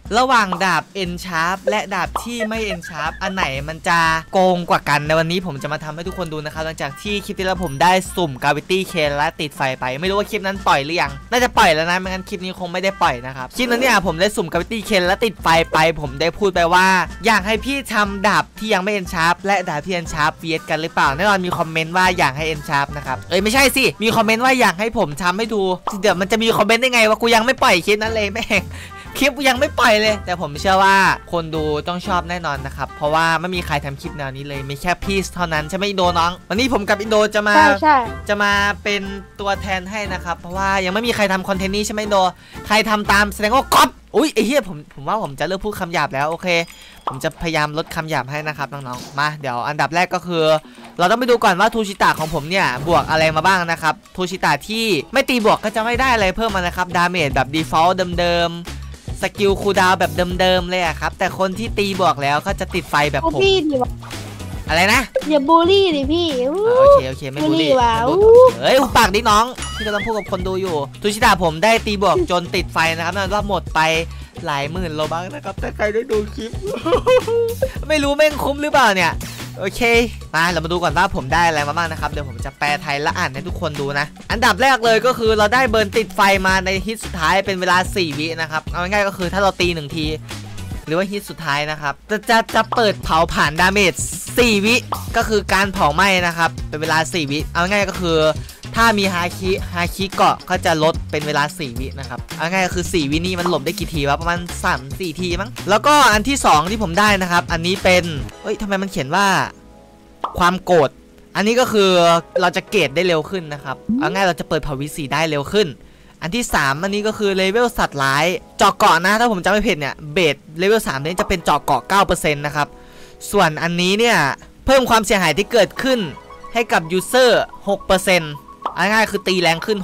ระหว่างดาบ N Sharp และดาบที่ไม่ N Sharp อันไหนมันจะโกงกว่ากันในวันนี้ผมจะมาทำให้ทุกคนดูนะครับหลังจากที่คลิปที่แล้วผมได้สุ่ม Gravity Chain และติดไฟไปไม่รู้ว่าคลิปนั้นปล่อยหรือยังน่าจะปล่อยแล้วนะไม่งั้นคลิปนี้คงไม่ได้ปล่อยนะครับคลิปนั้นเนี่ยผมได้สุ่ม Gravity Chain และติดไฟไปผมได้พูดไปว่าอยากให้พี่ทำดาบที่ยังไม่ N Sharp และดาบที่ N Sharp เวียดกันหรือเปล่าแน่นอนมีคอมเมนต์ว่าอยากให้ N Sharp นะครับไม่ใช่สิมีคอมเมนต์ว่าอยากให้ผมทำให้ดูเดี๋ยวมันจะมีคอมเมนต์ได้ไงว่ากูยังไม่ปล่อยคลิปนั้นเลยแม่งคลิปยังไม่ปล่อยเลยแต่ผมเชื่อว่าคนดูต้องชอบแน่นอนนะครับเพราะว่าไม่มีใครทำคลิปแนวนี้เลยมีแค่พีซเท่านั้นใช่ไหมอินโดน้องวันนี้ผมกับอินโดจะมาเป็นตัวแทนให้นะครับเพราะว่ายังไม่มีใครทำคอนเทนต์นี้ใช่ไหมอินโดใครทำตามแสดงว่าก๊อปอุ้ยไอ้เหี้ยผมว่าผมจะเลิกพูดคำหยาบแล้วโอเคผมจะพยายามลดคำหยาบให้นะครับน้องๆมาเดี๋ยวอันดับแรกก็คือเราต้องไปดูก่อนว่าทูชิตะของผมเนี่ยบวกอะไรมาบ้างนะครับทูชิตะที่ไม่ตีบวกก็จะไม่ได้อะไรเพิ่มมานะครับดาเมจแบบ default เดิมสกิลคูลดาวน์แบบเดิมเลยอะครับแต่คนที่ตีบวกแล้วก็จะติดไฟแบบผมอะไรนะอย่าบูลลี่ดิพี่โอเคไม่บูลลี่เฮ้ยปากดิน้องที่กำลังพูดกับคนดูอยู่ทูชิตะผมได้ตีบวกจนติดไฟนะครับนั่นว่าหมดไปหลายหมื่นโลบัคนะครับแต่ใครได้ดูคลิป ไม่รู้แม่งคุ้มหรือเปล่าเนี่ยโอเคมาเรามาดูก่อนว่าผมได้อะไรมาบ้างนะครับเดี๋ยวผมจะแปลไทยและอ่านให้ทุกคนดูนะอันดับแรกเลยก็คือเราได้เบิร์นติดไฟมาในฮิตสุดท้ายเป็นเวลา4วินะครับเอาง่ายๆก็คือถ้าเราตี1ทีหรือว่าฮิตสุดท้ายนะครับจะเปิดเผาผ่านดาเมจ4วิก็คือการเผาไหม้นะครับเป็นเวลา4วิเอาง่ายก็คือถ้ามีฮาคิเกาะก็จะลดเป็นเวลา4วินะครับเอาง่ายก็คือ4วินี่มันหลบได้กี่ทีวะประมาณ 3-4 ทีมั้งแล้วก็อันที่2ที่ผมได้นะครับอันนี้เป็นทำไมมันเขียนว่าความโกรธอันนี้ก็คือเราจะเกรดได้เร็วขึ้นนะครับเอาง่ายเราจะเปิดเผาวิสีได้เร็วขึ้นอันที่3อันนี้ก็คือเลเวลสัตว์ร้ายเจาะเกาะนะถ้าผมจำไม่ผิดเนี่ยเบสเลเวล3นี้จะเป็นเจาะเกาะ 9% นะครับส่วนอันนี้เนี่ยเพิ่มความเสียหายที่เกิดขึ้นให้กับยูเซอร์ 6%ง่ายๆคือตีแรงขึ้น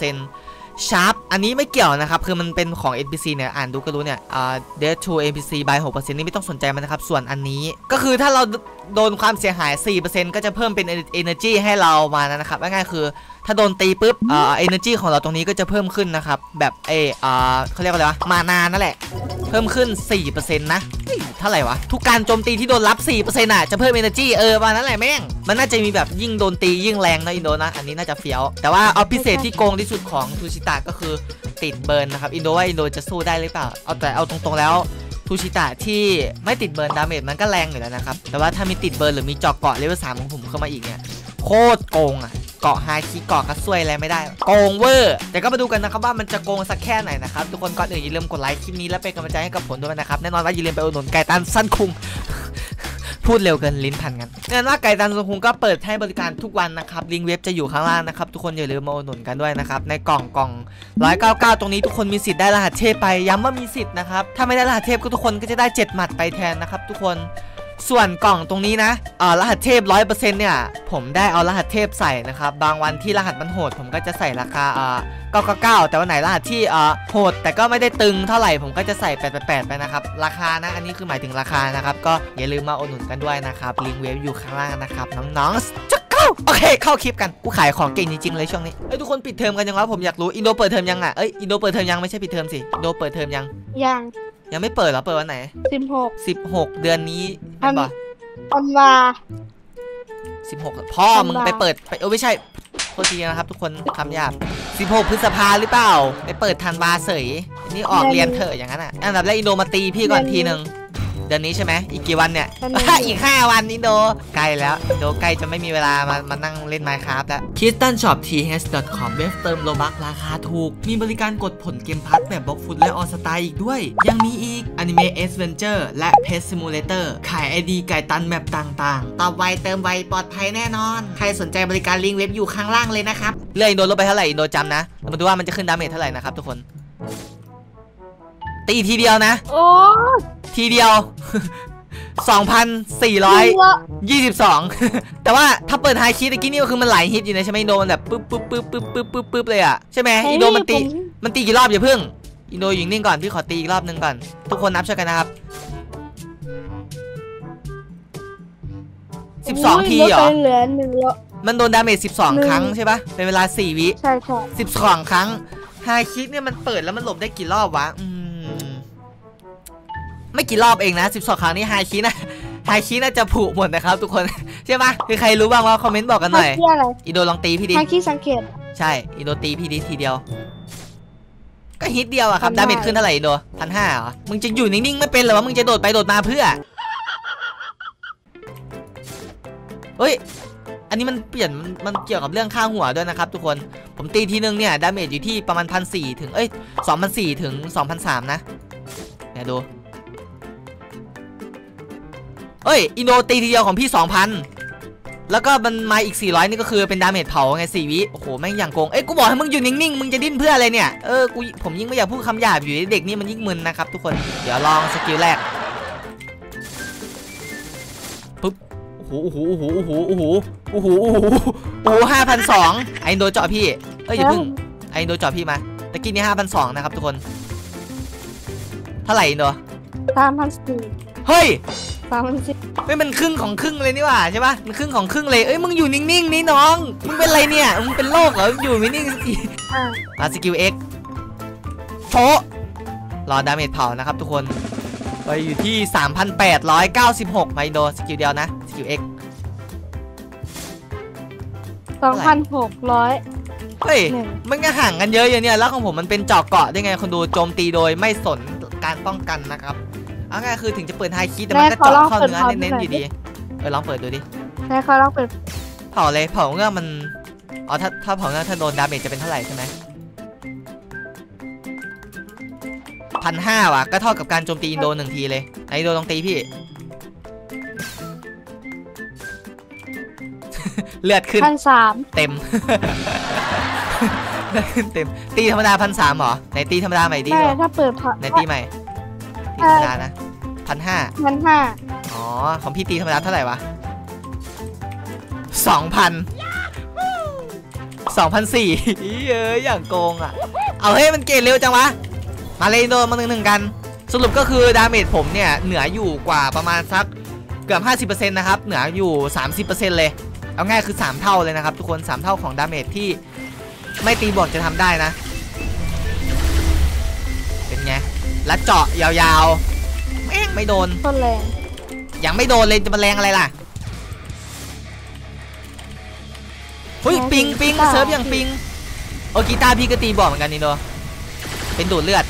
6% ชาร์ปอันนี้ไม่เกี่ยวนะครับคือมันเป็นของ NPC เนี่ยอ่านดูก็รู้เนี่ยDeath to NPC by 6% นี่ไม่ต้องสนใจมันนะครับส่วนอันนี้ก็คือถ้าเราโดนความเสียหาย 4% ก็จะเพิ่มเป็น Energy ให้เรามานะครับง่ายๆคือถ้าโดนตีปุ๊บEnergy ของเราตรงนี้ก็จะเพิ่มขึ้นนะครับแบบเขาเรียกว่าอะไรวะมานานั่นแหละเพิ่มขึ้น 4% นะเท่าไหร่วะทุกการโจมตีที่โดนรับ 4% อ่ะจะเพิ่ม Energy มานั่นแหละแม่งมันน่าจะมีแบบยิ่งโดนตียิ่งแรงนะอินโดนะอันนี้น่าจะเฟี้ยวแต่ว่าเอาพิเศษที่โกงที่สุดของทูชิตะก็คือติดเบิร์นนะครับอินโดว่าอินโดจะสู้ได้หรือเปล่าเอาตรงๆแล้วทูชิตะที่ไม่ติดเบิร์นดาเมจมันก็แรงอยู่แล้วนะครับแต่ว่าถ้ามีติดเบิร์นหรือมีเจาะเกาะเลเวล3ของผมเข้ามาอีกเนี่ยโคตรโกงอ่ะเกาะฮาคิเกาะกระซวยอะไรไม่ได้โกงเวอร์แต่ก็มาดูกันนะครับว่ามันจะโกงสักแค่ไหนนะครับทุกคนก่อนอื่นอย่าลืมกดไลค์คลิปนี้และเป็นกำลังใจให้กับผมด้วยนะครับแน่นอนว่าอย่าลืมไปอุดหนุนไก่ตันสั้นคุง พูดเร็วเกินลิ้นพันกันแน่นอนว่าไก่ตันสั้นคุงก็เปิดให้บริการทุกวันนะครับลิงก์เว็บจะอยู่ข้างล่างนะครับทุกคนอย่าลืมมาอุดหนุนกันด้วยนะครับในกล่อง199ตรงนี้ทุกคนมีสิทธิ์ได้รหัสเทพไปย้ำว่ามีสิทธิ์นะครับถ้าไม่ได้รหัสเทพก็ทุกคนก็จะได้7หมัดไปแทนนะครับทุกคนส่วนกล่องตรงนี้นะรหัสเทพ 100% เนี่ยผมได้เอารหัสเทพใส่นะครับบางวันที่รหัสมันโหดผมก็จะใส่ราคา999แต่วันไหนรหัสที่โหดแต่ก็ไม่ได้ตึงเท่าไหร่ผมก็จะใส่888ไปนะครับราคานะอันนี้คือหมายถึงราคานะครับก็อย่าลืมมาอุดหนุนกันด้วยนะครับลิงก์เว็บอยู่ข้างล่างนะครับน้องๆจะโอเคเข้าคลิปกันกูขายของเก่งจริงๆเลยช่วงนี้ทุกคนปิดเทอมกันยังวะผมอยากรู้อินโดเปิดเทอมยังอ่ะอินโดเปิดเทอมยังไม่ใช่ปิดเทอมสิอินโดเปิดเทอมยังไม่เปิดเหรอเปิดวันไหน16เดือนนี้เป็นบ่ธันวา 16พ่อมึงไปเปิดไปไม่ใช่โทษทีนะครับทุกคนคำหยาบ16พฤษภาหรือเปล่าไปเปิดธันวาเสยนี่ออกเรียนเถอะอย่างนั้นอ่ะอันดับแรกอินโดมาตีพี่ก่อนทีนึงเดือนนี้ใช่ไหมอีกกี่วันเนี่ยอีก5 วันอินโดใกล้แล้วอินโดใกล้จะไม่มีเวลามานั่งเล่น Minecraft แล้ว KittenShopTH.com เว็บเติมโลบัคราคาถูกมีบริการกดผลเกมพัทแบบบล็อกฟุตและออสตาอีกด้วยยังมีอีก Anime Adventure และ Pet Simulator ขาย ID ไก่ตันแมปต่างๆตอบไวเติมไวปลอดภัยแน่นอนใครสนใจบริการลิงก์เว็บอยู่ข้างล่างเลยนะครับเรื่องอินโดลดไปเท่าไหร่อินโดจำนะมาดูว่ามันจะขึ้นดาเมจเท่าไหร่นะครับทุกคนตีทีเดียวนะทีเดียว 2,422 แต่ว่าถ้าเปิดไฮคิดตะกี้นี่ก็คือมันหลายฮิตอยู่นะใช่ไหมอินโดมันแบบปึ๊บเลยอ่ะใช่ไหมอินโดมันตีกี่รอบอย่าเพิ่งอินโดอยู่นิ่งก่อนพี่ขอตีอีกรอบนึงก่อนทุกคนนับช่วยกันนะครับ12 ทีเหรอมันโดนดาเมจ12 ครั้งใช่ปะเป็นเวลา4 วิใช่ 12 ครั้งไฮคิดเนี่ยมันเปิดแล้วมันหลบได้กี่รอบวะกี่รอบเองนะ12 ครั้งนี่ไฮคินะไฮคิน่าจะผุหมดนะครับทุกคนใช่ปะใครรู้บ้างว่าคอมเมนต์บอกกันหน่อยไฮคิอะไรอีโดลองตีพี่ดิไฮคิสังเกตใช่อีโดตีพี่ดิทีเดียวก็ฮิตเดียวอะครับดาเมจขึ้นเท่าไหร่อีโด1,500เหรอมึงจะอยู่นิ่งๆไม่เป็นเหรอวะมึงจะโดดไปโดดมาเพื่อเฮ้ยอันนี้มันเปลี่ยนมันเกี่ยวกับเรื่องค่าหัวด้วยนะครับทุกคนผมตีทีนึงเนี่ยดาเมจอยู่ที่ประมาณ1,400ถึง2,400ถึง2,300นะเดี๋ยวดูเอ้ยอินโดตีทีเดียวของพี่ 2,000แล้วก็มันมาอีก400นี่ก็คือเป็นดาเมจเผาไง4 วิโอ้โหแม่งอย่างโกงกูบอกให้มึงอยู่นิ่งๆมึงจะดิ้นเพื่ออะไรเนี่ยผมยิ่งไม่อยากพูดคำหยาบอยู่เด็กนี่มันยิ่งมึนนะครับทุกคนเดี๋ยวลองสกิลแรกปุ๊บโอ้โห5,200ไอโดเจาะพี่อย่าพึ่งไอโดเจาะพี่มาตะกี้นี้5,200นะครับทุกคนเท่าไหร่อินโด 3,400 เฮ้ย 3,400 ไม่มันครึ่งของครึ่งเลยนี่หว่าใช่ปะมันครึ่งของครึ่งเลยมึงอยู่นิ่งๆนี่น้องมึงเป็นไรเนี่ยมึงเป็นโรคเหรออยู่ไม่นิ่งสักทีมาสกิล X โชรอดาเมจเผานะครับทุกคนไปอยู่ที่ 3,896ไมโดสกิลเดียวนะสกิล X 2,600 เฮ้ยมันก็ห่างกันเยอะอย่างเนี้ยแล้วของผมมันเป็นเจาะเกาะได้ไงคนดูโจมตีโดยไม่สนการป้องกันนะครับเอาง่ายคือถึงจะเปิดไฮคีแต่มันก็เจาะเข้าเนื้อเน้นๆอยู่ดีลองเปิดดูดิได้เขาลองเปิดเผาเลยเผาเงือกมันถ้าเผาเงือกถ้าโดนดาเมจจะเป็นเท่าไหร่ใช่ไหม1,500ว่ะก็เท่ากับการโจมตีอินโด1 ทีเลยไอโดลองตีพี่เลือดขึ้น 1,300 เต็มเลือดขึ้นเต็มตีธรรมดา1,300เหรอไหนตีธรรมดาใหม่ดิถ้าเปิดไหนตีใหม่ตีธรรมดานะ1,500อ๋อของพี่ตีธรรมดาเท่าไหร่วะ2,400อย่างโกงอ่ะเอาเฮ้ยมันเกณฑ์เร็วจังวะมาเลยโดนมา1-1กันสรุปก็คือดาเมจผมเนี่ยเหนืออยู่กว่าประมาณสักเกือบ 50% นะครับเหนืออยู่ 30% เลยเอาง่ายคือ3เท่าเลยนะครับทุกคน3เท่าของดาเมจที่ไม่ตีบวกจะทำได้นะเป็นไงแล้วเจาะยาวๆไม่โดนต้นแรงยังไม่โดนเลยจะมาแรงอะไรล่ะเฮ้ยปิงเซิร์ฟอย่างปิงกีตาร์พี่ก็ตีบวกเหมือนกันนี่โดเป็นดูดเลือด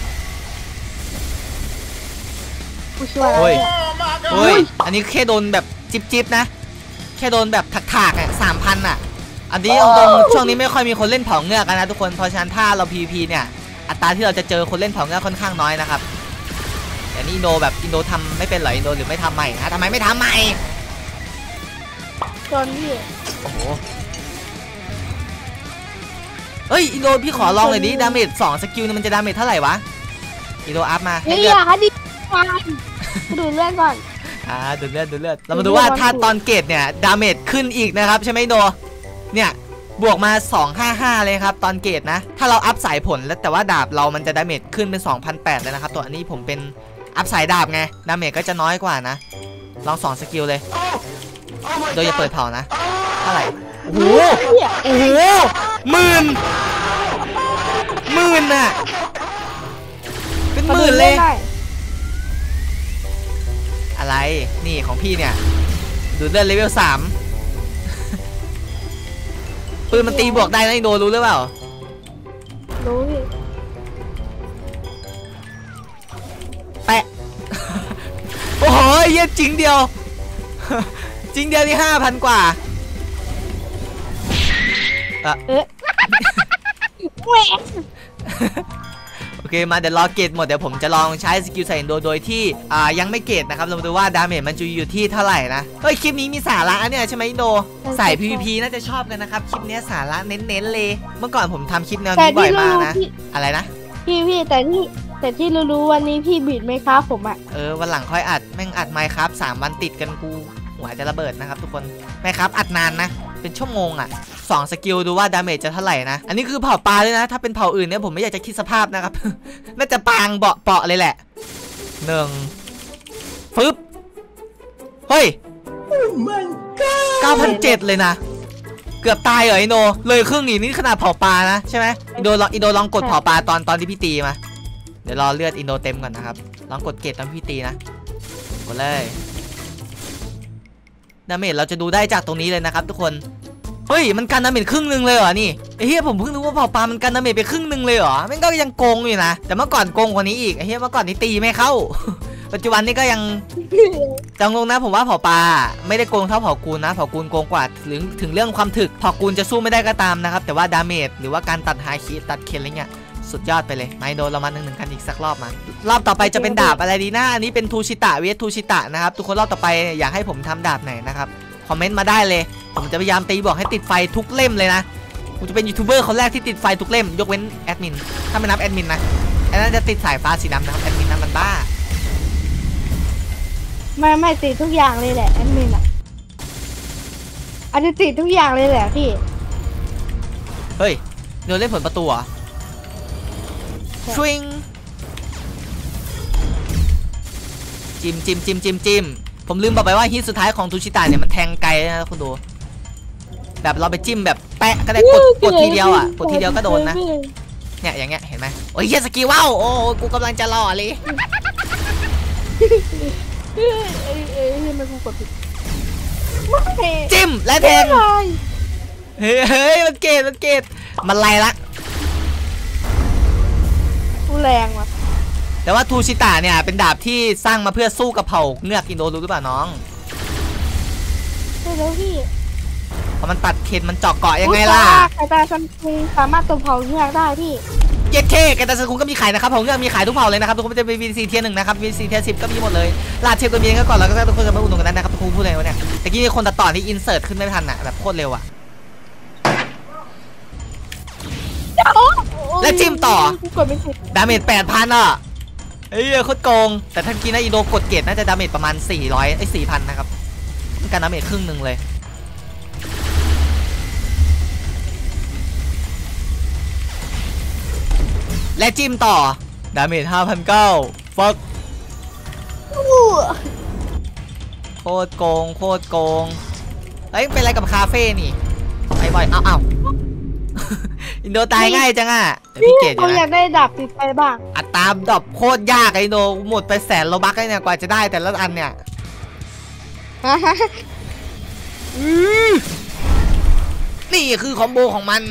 เฮ้ยอันนี้แค่โดนแบบจิบนะแค่โดนแบบถากๆ3,000อ่ะอันนี้ตรงช่วงนี้ไม่ค่อยมีคนเล่นเผาเงือกนะทุกคนเพราะฉะนั้นถ้าเรา PVP เนี่ยอัตราที่เราจะเจอคนเล่นเผาเงือกค่อนข้างน้อยนะครับแต่นี่อินโดทำไม่เป็นเหรออินโดหรือไม่ทำใหม่นะทำไมไม่ทำใหม่ตอนนี้โอ้โหเฮ้ยอินโดพี่ขอลองหน่อยดิดาเมจ2สกิลมันจะดาเมจเท่าไหร่วะอินโดอัพมาให้เลือดดิดูเลือดก่อนดูเลือดเรามาดูว่าถ้าตอนเกตเนี่ยดาเมจขึ้นอีกนะครับใช่ไหมอินโดเนี่ยบวกมา255เลยครับตอนเกตนะถ้าเราอัพสายผลแล้วแต่ว่าดาบเรามันจะดาเมจขึ้นเป็น 2,800 เลยนะครับตัวอันนี้ผมเป็นอัพสายดาบไงดาเมจก็จะน้อยกว่านะลอง2สกิลเลยโดยอย่าเปิดเผานะเท่าไหร่โอ้โหหมื่นน่ะเป็นหมื่นเลยอะไรนี่ของพี่เนี่ยดูเลือดเลเวล3ปืนมันตีบวกได้นะอินโดรู้หรือเปล่ารู้แปะโอ้โหเยอะจริงเดียวนี่ 5,000 กว่าโอเคมาเดี๋ยวรอเกตหมดเดี๋ยวผมจะลองใช้สกิลใส่อินโดโดยที่ยังไม่เกตนะครับเรามาดูว่าดาเมจมันจะอยู่ที่เท่าไหร่นะเฮ้ยคลิปนี้มีสาระเนี่ยใช่ไหมอินโดใส่ PVP น่าจะชอบกันนะครับคลิปนี้สาระเน้นๆเลยเมื่อก่อนผมทำคลิปแนวนี้บ่อยมากนะอะไรนะพี่แต่ที่รู้วันนี้พี่บีดไหมครับผมอ่ะวันหลังค่อยอัดแม่งอัดไมค์ครับ3 วันติดกันกูหัวจะระเบิดนะครับทุกคนไมค์ครับอัดนานนะเป็นชั่วโมงอ่ะ2สกิลดูว่าดาเมจจะเท่าไหร่นะอันนี้คือเผาปลาเลยนะถ้าเป็นเผาอื่นเนี่ยผมไม่อยากจะคิดสภาพนะครับ น่าจะปางเปาะเลยแหละ1ฟึบเฮ้ย 9,700 เลยนะเกือบตายเหรออินโดเลยครึ่งนี่ขนาดเผาปลานะใช่ไหมอินโดลองกดเผาปลาตอนที่พี่ตีมาเดี๋ยวรอเลือดอินโดเต็มก่อนนะครับลองกดเกตตอนพี่ตีนะกดเลยดาเมจเราจะดูได้จากตรงนี้เลยนะครับทุกคนเฮ้ยมันกันดาเมจครึ่งนึงเลยเหรอนี่ไอ้เหี้ยผมเพิ่งรู้ว่าเผ่าปลามันกันดาเมจไปครึ่งนึงเลยเหรอแม่งก็ยังโกงอยู่นะแต่เมื่อก่อนโกงกว่านี้อีกไอ้เหี้ยเมื่อก่อนนี้ตีไม่เข้า ปัจจุบันนี้ก็ยังจังลงนะผมว่าเผ่าปลาไม่ได้โกงเท่าเผ่ากูลนะเผ่ากูลโกงกว่าถึงเรื่องความถึกเผ่ากูลจะสู้ไม่ได้ก็ตามนะครับแต่ว่าดาเมจหรือว่าการตัดไฮคีตัดเคนอะไรเงี้ยสุดยอดไปเลยไม่โดนเรามาหนึ่งกันอีกสักรอบมารอบต่อไปจะเป็นดาบอะไรดีนะอันนี้เป็นทูชิตะเวททูชิตะนะครับทุกคนรอบต่อไปอยากให้ผมทำดาบไหนนะครับคอมเมนต์มาได้เลยผมจะพยายามตีบอกให้ติดไฟทุกเล่มเลยนะผมจะเป็นยูทูบเบอร์คนแรกที่ติดไฟทุกเล่มยกเว้นแอดมินถ้าไม่นับแอดมินนะไอ้นั่นจะติดสายฟ้าสีดำนะครับแอดมินนั้นมันบ้าไม่ติดทุกอย่างเลยแหละแอดมินอ่ะอันนี้ติดทุกอย่างเลยแหละพี่เฮ้ยเดี๋ยวเล่นผลประตูเหรอชวิงจิ้มผมลืมบอกไปว่าฮิตสุดท้ายของทูชิตะเนี่ยมันแทงไกลนะคุณดูแบบเราไปจิ้มแบบแปะก็ได้กดทีเดียวอ่ะกดทีเดียวก็โดนนะเนี่ยอย่างเงี้ยเห็นไหมโอ้ยเฮียสกีว้าวโอ้กูกำลังจะรอเลยมันกูกดผิดจิ้มและแทงเฮ้ยมันเกตมันไรละกูแรงว่ะแต่ว่าทูชิตะเนี่ยเป็นดาบที่สร้างมาเพื่อสู้กับเผ่าเงือกอินโดรู้หรือเปล่าน้องใช่แล้วพี่เพราะมันตัดเข็นมันเจาะเกาะยังไงล่ะไก่ตาซันคุงสามารถตัวเผาเงือกได้พี่เย็ดเคไก่ตาซันคุงก็มีขายนะครับเผาเงือกมีขายทุกเผ่าเลยนะครับทุกคนจะเป็น VC เทียร์ 1นะครับ VC เทียร์ 10ก็มีหมดเลยลาดเชฟตัวเองก็ก่อนแล้วก็ทุกคนจะมาอุดหนุนกันนะครับทุกคนพูดอะไรวะเนี่ยตะกี้มีคนตัดต่อที่อินเสิร์ตขึ้นไม่ทันอะแบบโคตรเร็วอะและจิ้มต่อดาเมจ 8,000 อ่ะเฮ้ยโคตรโกงแต่ทันกี้นะอินโดกดเกตน่าจะดาเมจประมาณ4,000นะครับการดาเมจครึ่งหนึ่งเลยและจิ้มต่อดาเมจ 5,900ฟักโคตรโกงเฮ้ยเป็นอะไรกับคาเฟ่นี่ไปบ่อยอ้าวอินโดตายง่ายจังอ่ะพี่เกดเขาอยากได้ดับติดไปบ้างอัตราดับโคตรยากอินโดหมดไป100,000 โลบัคเลยเนี่ยกว่าจะได้แต่ละอันเนี่ยนี่คือคอมโบของมัน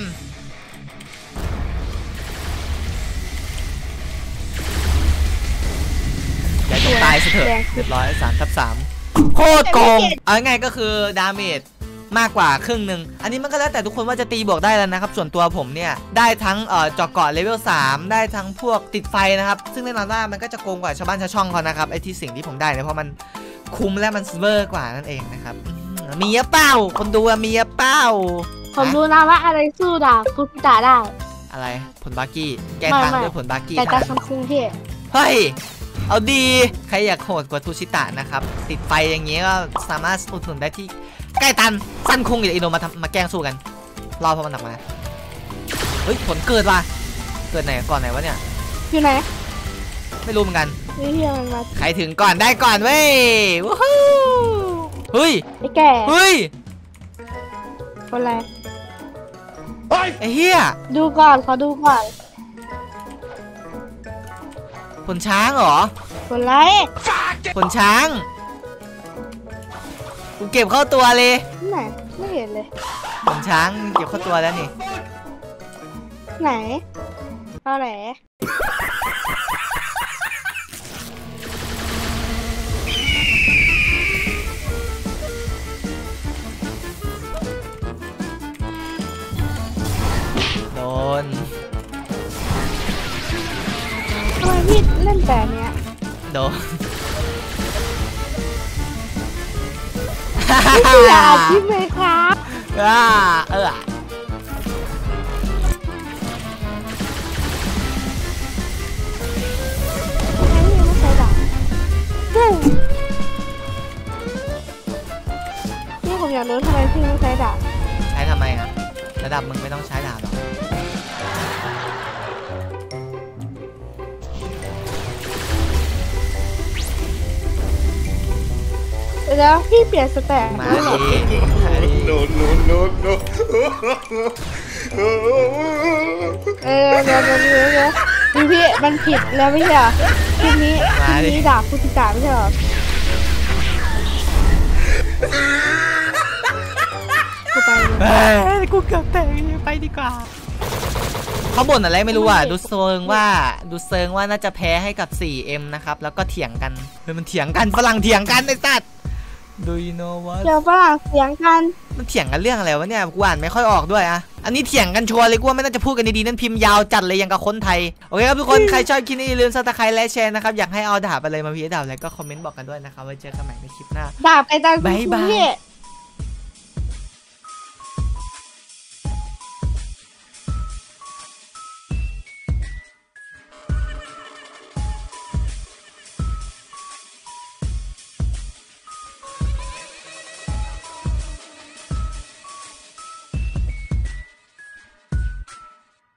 อย่าจงตายซะเถอะเรียบร้อย3/3โคตรโกงเอาง่ายก็คือดาเมจมากกว่าครึ่งหนึ่งอันนี้มันก็แล้วแต่ทุกคนว่าจะตีบวกได้แล้วนะครับส่วนตัวผมเนี่ยได้ทั้งเจาะเกาะเลเวล 3ได้ทั้งพวกติดไฟนะครับซึ่งแน่นอนว่ามันก็จะโกงกว่าชาวบ้านชาวช่องเขานะครับไอ้ที่สิ่งที่ผมได้เนี่ยเพราะมันคุ้มและมันเวอร์กว่านั่นเองนะครับมีเป้าคนดูมีเป้าผมรู้นะว่าอะไรสู้ดาบคุกิตาได้อะไรผลบากี้แก้ทางด้วยผลบากี้แต่ซัมซุงที่เฮ้ยเอาดีใครอยากโหดกว่าทูชิตะนะครับติดไฟอย่างเงี้ยก็สามารถอุดหนุนได้ที่ใกล้ตันสั้นคุงกับอินโดมาแกล้งสู้กันรอพอมันหนักมาเฮ้ยผลเกิดว่ะเกิดไหนก่อนไหนวะเนี่ยอยู่ไหนไม่รู้เหมือนกันมาใครถึงก่อนได้ก่อนเว้ยวู้ฮู้เฮ้ยไอ้แก่เฮ้ยคนอะไรไอ้เหี้ยดูก่อนขอดูก่อนผลช้างเหรอคนไรผลช้างกูเก็บเข้าตัวเลยไหนไม่เห็นเลยผลช้างเก็บเข้าตัวแล้วนี่ไหนเอาไหนโดนทำไมพี่เล่นแต่เนี้ยโดนพี่อยากคิดไหมครับไม่ใช่ดาบนี่ผมอยากรู้ทำไมพี่ไม่ใช้ดาบใช้ทำไมอ่ะระดับมึงไม่ต้องใช้ดาบหรอกแล้วพี่เปลี่ยนสแตทมาดิโน้เดี๋ยวพี่มันผิดแล้วไม่ใช่คลิปนี้ดาบพุทธิกาไม่ใช่หรอกูไปเลยเฮ้ยกูเกือบแตกไปดีกว่าเขาบ่นอะไรไม่รู้อ่ะดูเซิงว่าน่าจะแพ้ให้กับ 4M นะครับแล้วก็เถียงกันมันเถียงกันฝรั่งเถียงกันไอ้สัตว์ Do you know what เดี๋ยวฝรั่งเสียงกันมันเถียงกันเรื่องอะไรวะเนี่ยกูอ่านไม่ค่อยออกด้วยอะอันนี้เถียงกันชัวร์เลยกูว่าไม่น่าจะพูดกันดีๆนั่นพิมพ์ยาวจัดเลยยังกับคนไทยโอเคครับทุกคนใครชอบคลิปนี้อย่าลืมซับสไครต์และแชร์นะครับอยากให้เอาดาบอะไรมาพีดาบอะไรก็คอมเมนต์บอกกันด้วยนะครับไว้เจอกันใหม่ในคลิปหน้าดาบไอ้ตาบ๊ายบายเนี่ย